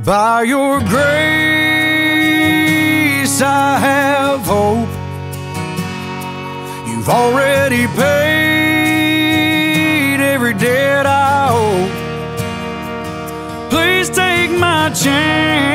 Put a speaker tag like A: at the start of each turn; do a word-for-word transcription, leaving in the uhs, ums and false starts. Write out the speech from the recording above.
A: By your grace I have hope. You've already paid every debt I owe. Please take my chance